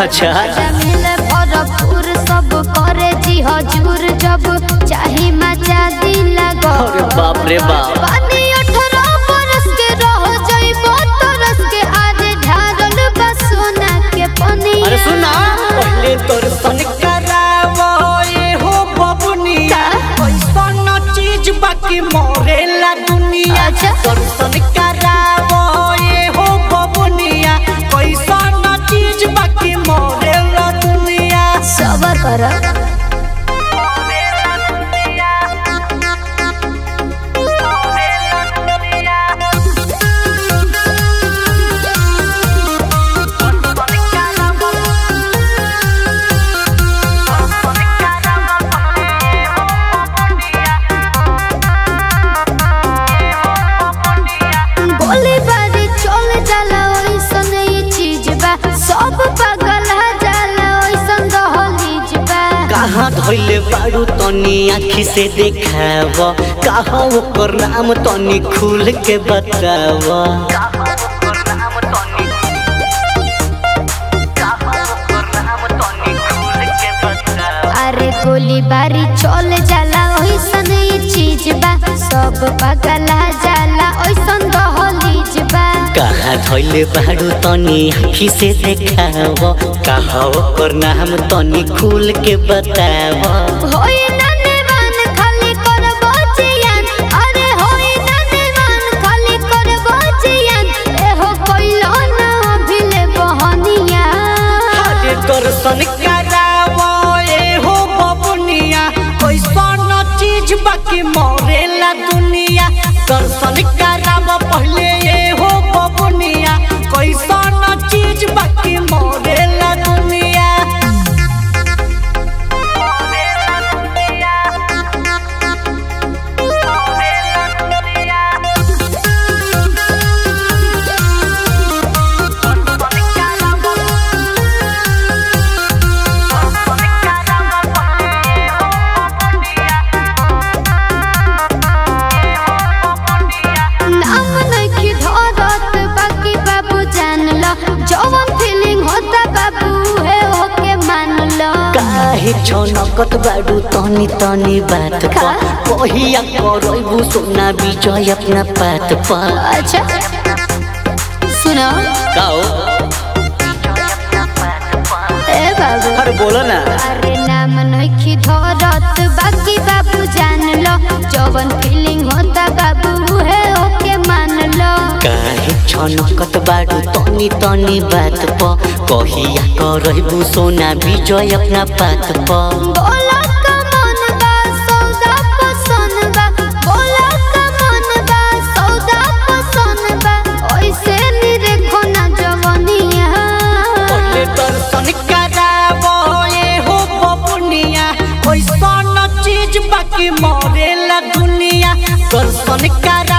अच्छा मिले भरपूर सब करे जी हजूर जब चाही मचा दिला गो। अरे बाप रे बाप पानी 18 बरस के रह जाइबो तरस के आज ढारल बा सोना के पानी। अरे सुना पहले दर्शन करावो ये हो बबुनिया ऐसा न चीज बाकी मोरेला दुनिया। अच्छा दर्शन करावो ये हो बबुनिया ऐसा न चीज बाकी मोरेला दुनिया। सबर कर धोइले बारू तनी आँखी से देखाव कहा ओकर नाम तनी खुल के बताव। अरे गोली बारी चल जाला ओइसन ये चीज बा सब पगला जाला ओइसन दहलीज बा। कहा धोइले बारू तनी आँखी से देखाव कहा ओकर नाम तनी खुल के बताव। होई ना नेवान खाली करबो जियान अरे होई ना नेवान खाली करबो जियान एहो कोइलो ना अभिले बहनिया। अरे दर्शन करावो एहो बबुनिया कैसन चीज बाकी मोरेला दुनिया। दर्शन करावो पहले एहो बबुनिया कैसन चीज बाकी मोरेला दुनिया। छनकत बाडू तनी तनी बात पा कहिया करबू सोना विजय अपना बात पा। अच्छा सुनो गाओ ए बाबू अरे बोलो ना। अरे नाम नइखी धरत बाकी बाबू जान लो जवन फीलिंग होता बाबू है ओके मान लो। काहे छनकत बाडू तनी तनी बात पा कहिया करबू सोना विजय अपना बात पा। बोला का मन बा सौदा पसंद बा बोला का मन बा सौदा पसंद बा ओइसे नी देखो ना जवनिया। पहले दर्शन करावो ये हो बबुनिया कैसन चीज बाकी मोरेला दुनिया। दर्शन करा